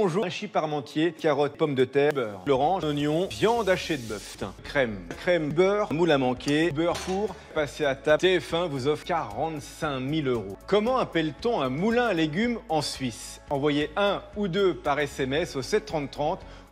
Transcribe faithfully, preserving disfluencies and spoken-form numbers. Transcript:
Bonjour, hachis parmentier, carottes, pommes de terre, beurre, l'orange, oignon, viande hachée de bœuf, crème, crème, beurre, moule à manquer, beurre pour, passer à table. T F un vous offre quarante-cinq mille euros. Comment appelle-t-on un moulin à légumes en Suisse? Envoyez un ou deux par S M S au sept trente trente